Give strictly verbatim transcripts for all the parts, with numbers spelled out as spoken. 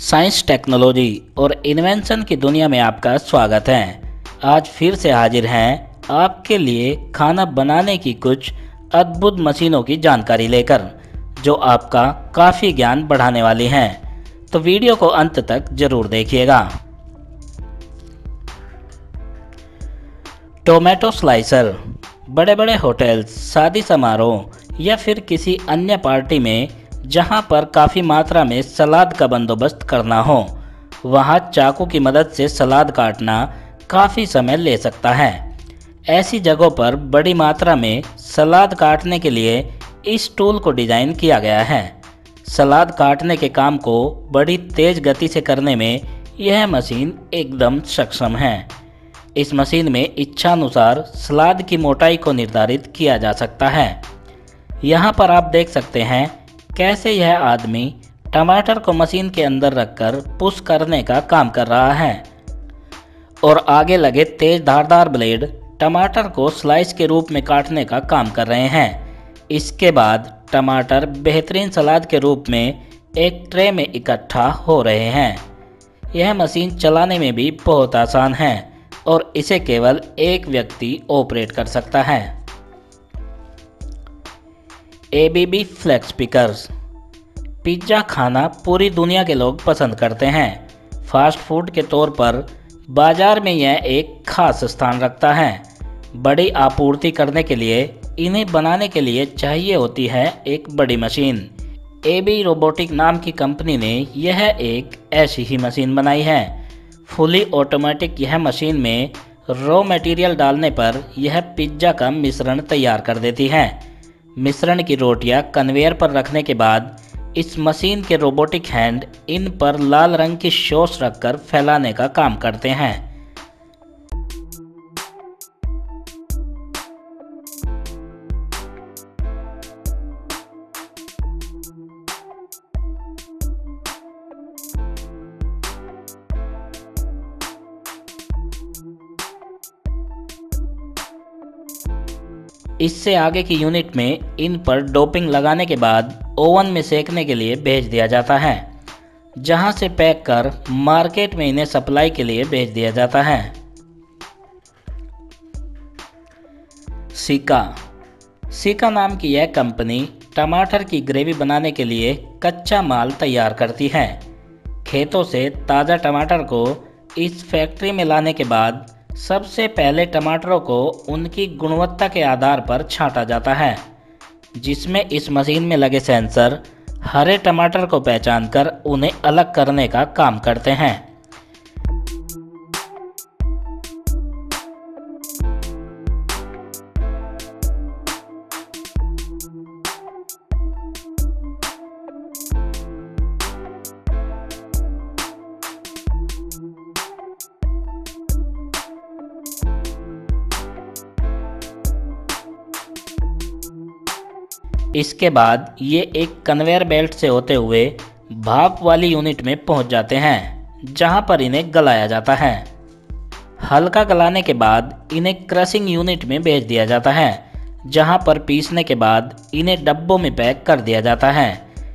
Science, technology और invention की दुनिया में आपका स्वागत है। आज फिर से हाजिर हैं आपके लिए खाना बनाने की कुछ अद्भुत मशीनों की जानकारी लेकर, जो आपका काफ़ी ज्ञान बढ़ाने वाली हैं। तो वीडियो को अंत तक ज़रूर देखिएगा। Tomato slicer. बड़े बड़े होटल्स, शादी समारोह या फिर किसी अन्य पार्टी में जहां पर काफ़ी मात्रा में सलाद का बंदोबस्त करना हो, वहां चाकू की मदद से सलाद काटना काफ़ी समय ले सकता है। ऐसी जगहों पर बड़ी मात्रा में सलाद काटने के लिए इस टूल को डिज़ाइन किया गया है। सलाद काटने के काम को बड़ी तेज़ गति से करने में यह मशीन एकदम सक्षम है। इस मशीन में इच्छानुसार सलाद की मोटाई को निर्धारित किया जा सकता है। यहाँ पर आप देख सकते हैं कैसे यह आदमी टमाटर को मशीन के अंदर रखकर पुश करने का काम कर रहा है और आगे लगे तेज धारदार ब्लेड टमाटर को स्लाइस के रूप में काटने का काम कर रहे हैं। इसके बाद टमाटर बेहतरीन सलाद के रूप में एक ट्रे में इकट्ठा हो रहे हैं। यह मशीन चलाने में भी बहुत आसान है और इसे केवल एक व्यक्ति ऑपरेट कर सकता है। A B B flex pickers. Pizza खाना पूरी दुनिया के लोग पसंद करते हैं। फास्ट फूड के तौर पर बाज़ार में यह एक खास स्थान रखता है। बड़ी आपूर्ति करने के लिए इन्हें बनाने के लिए चाहिए होती है एक बड़ी मशीन। ए बी रोबोटिक नाम की कंपनी ने यह एक ऐसी ही मशीन बनाई है। फुली ऑटोमेटिक यह मशीन में रॉ मटेरियल डालने पर यह पिज़्ज़ा का मिश्रण तैयार कर देती है। मिश्रण की रोटियां कन्वेयर पर रखने के बाद इस मशीन के रोबोटिक हैंड इन पर लाल रंग की सॉस रखकर फैलाने का काम करते हैं। इससे आगे की यूनिट में इन पर डोपिंग लगाने के बाद ओवन में सेकने के लिए भेज दिया जाता है, जहां से पैक कर मार्केट में इन्हें सप्लाई के लिए भेज दिया जाता है। सिका। सिका नाम की यह कंपनी टमाटर की ग्रेवी बनाने के लिए कच्चा माल तैयार करती है। खेतों से ताज़ा टमाटर को इस फैक्ट्री में लाने के बाद सबसे पहले टमाटरों को उनकी गुणवत्ता के आधार पर छांटा जाता है, जिसमें इस मशीन में लगे सेंसर हरे टमाटर को पहचानकर उन्हें अलग करने का काम करते हैं। इसके बाद ये एक कन्वेयर बेल्ट से होते हुए भाप वाली यूनिट में पहुंच जाते हैं, जहां पर इन्हें गलाया जाता है। हल्का गलाने के बाद इन्हें क्रशिंग यूनिट में भेज दिया जाता है, जहां पर पीसने के बाद इन्हें डब्बों में पैक कर दिया जाता है।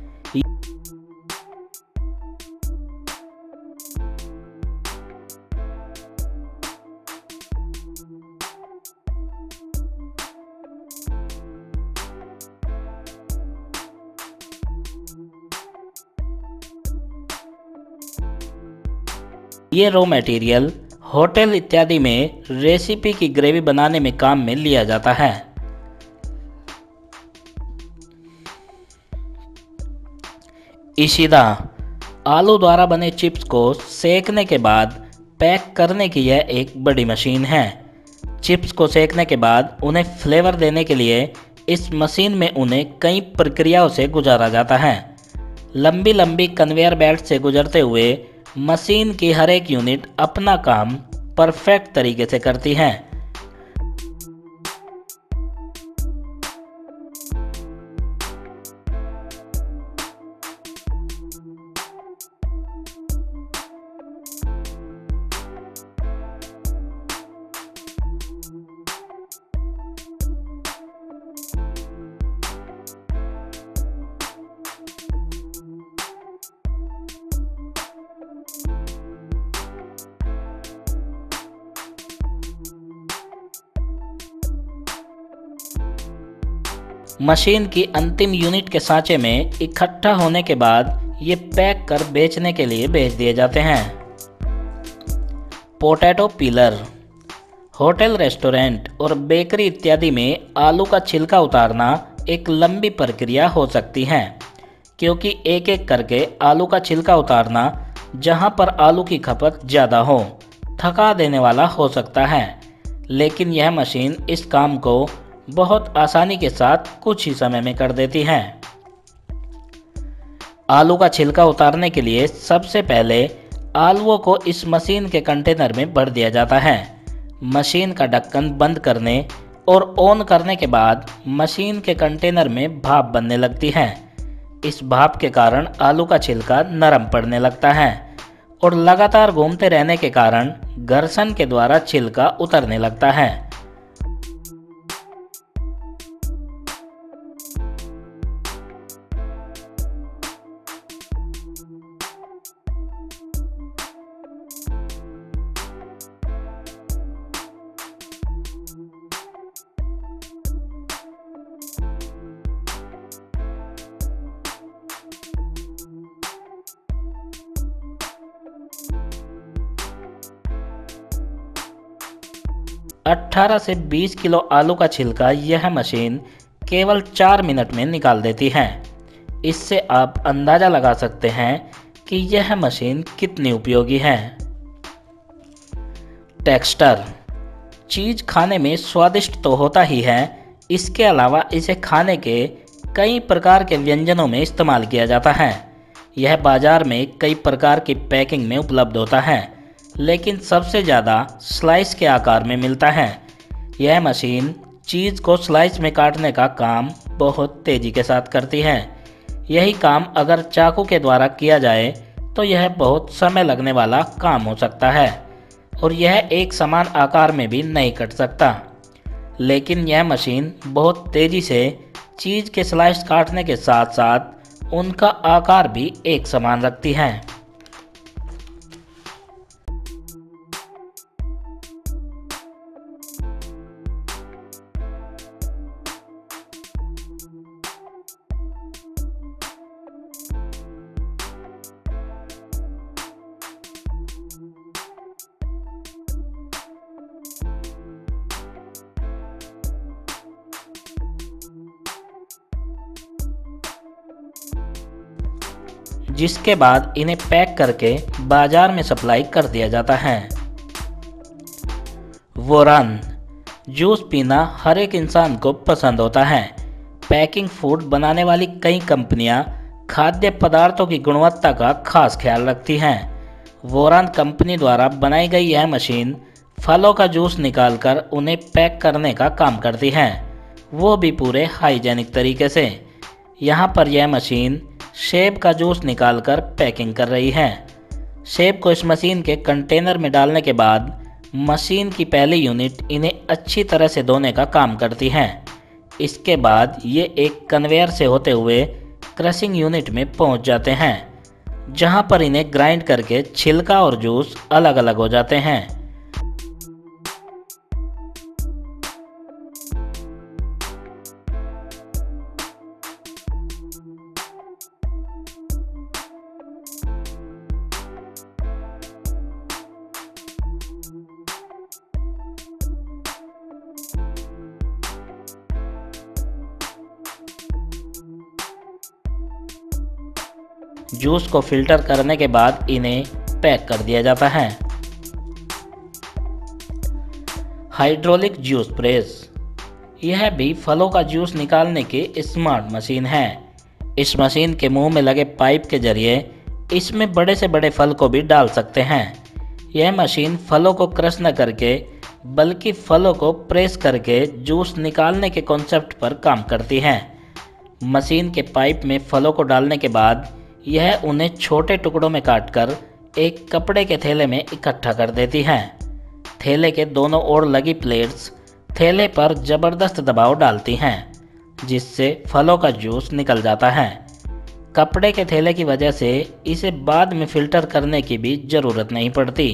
ये रॉ मटेरियल होटल इत्यादि में रेसिपी की ग्रेवी बनाने में काम में लिया जाता है। इशिदा। आलू द्वारा बने चिप्स को सेकने के बाद पैक करने की यह एक बड़ी मशीन है। चिप्स को सेकने के बाद उन्हें फ्लेवर देने के लिए इस मशीन में उन्हें कई प्रक्रियाओं से गुजारा जाता है। लंबी लंबी कन्वेयर बेल्ट से गुजरते हुए मशीन की हर एक यूनिट अपना काम परफेक्ट तरीके से करती है। मशीन की अंतिम यूनिट के सांचे में इकट्ठा होने के बाद ये पैक कर बेचने के लिए भेज दिए जाते हैं। Potato peeler. होटल, रेस्टोरेंट और बेकरी इत्यादि में आलू का छिलका उतारना एक लंबी प्रक्रिया हो सकती है, क्योंकि एक एक करके आलू का छिलका उतारना जहां पर आलू की खपत ज़्यादा हो, थका देने वाला हो सकता है। लेकिन यह मशीन इस काम को बहुत आसानी के साथ कुछ ही समय में कर देती है। आलू का छिलका उतारने के लिए सबसे पहले आलूओं को इस मशीन के कंटेनर में भर दिया जाता है। मशीन का ढक्कन बंद करने और ऑन करने के बाद मशीन के कंटेनर में भाप बनने लगती है। इस भाप के कारण आलू का छिलका नरम पड़ने लगता है और लगातार घूमते रहने के कारण घर्षण के द्वारा छिलका उतरने लगता है। अठारह से बीस किलो आलू का छिलका यह मशीन केवल चार मिनट में निकाल देती है। इससे आप अंदाज़ा लगा सकते हैं कि यह मशीन कितनी उपयोगी है। टेक्सचर। चीज़ खाने में स्वादिष्ट तो होता ही है, इसके अलावा इसे खाने के कई प्रकार के व्यंजनों में इस्तेमाल किया जाता है। यह बाज़ार में कई प्रकार की पैकिंग में उपलब्ध होता है, लेकिन सबसे ज़्यादा स्लाइस के आकार में मिलता है। यह मशीन चीज़ को स्लाइस में काटने का काम बहुत तेज़ी के साथ करती है। यही काम अगर चाकू के द्वारा किया जाए तो यह बहुत समय लगने वाला काम हो सकता है और यह एक समान आकार में भी नहीं कट सकता। लेकिन यह मशीन बहुत तेज़ी से चीज़ के स्लाइस काटने के साथ साथ उनका आकार भी एक समान रखती है। जिसके बाद इन्हें पैक करके बाजार में सप्लाई कर दिया जाता है। वोरान। जूस पीना हर एक इंसान को पसंद होता है। पैकिंग फूड बनाने वाली कई कंपनियां खाद्य पदार्थों की गुणवत्ता का खास ख्याल रखती हैं। वोरान कंपनी द्वारा बनाई गई यह मशीन फलों का जूस निकालकर उन्हें पैक करने का काम करती है, वो भी पूरे हाइजेनिक तरीके से। यहाँ पर यह मशीन सेब का जूस निकालकर पैकिंग कर रही है। सेब को इस मशीन के कंटेनर में डालने के बाद मशीन की पहली यूनिट इन्हें अच्छी तरह से धोने का काम करती है। इसके बाद ये एक कन्वेयर से होते हुए क्रशिंग यूनिट में पहुंच जाते हैं, जहां पर इन्हें ग्राइंड करके छिलका और जूस अलग अलग हो जाते हैं। जूस को फिल्टर करने के बाद इन्हें पैक कर दिया जाता है। Hydraulic juice press. यह भी फलों का जूस निकालने की स्मार्ट मशीन है। इस मशीन के मुंह में लगे पाइप के जरिए इसमें बड़े से बड़े फल को भी डाल सकते हैं। यह मशीन फलों को क्रश न करके बल्कि फलों को प्रेस करके जूस निकालने के कॉन्सेप्ट पर काम करती है। मशीन के पाइप में फलों को डालने के बाद यह उन्हें छोटे टुकड़ों में काटकर एक कपड़े के थैले में इकट्ठा कर देती है। थैले के दोनों ओर लगी प्लेट्स थैले पर ज़बरदस्त दबाव डालती हैं, जिससे फलों का जूस निकल जाता है। कपड़े के थैले की वजह से इसे बाद में फिल्टर करने की भी ज़रूरत नहीं पड़ती।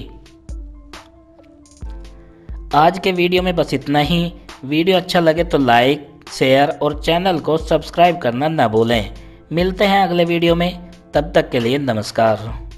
आज के वीडियो में बस इतना ही। वीडियो अच्छा लगे तो लाइक, शेयर और चैनल को सब्सक्राइब करना न भूलें। मिलते हैं अगले वीडियो में, तब तक के लिए नमस्कार।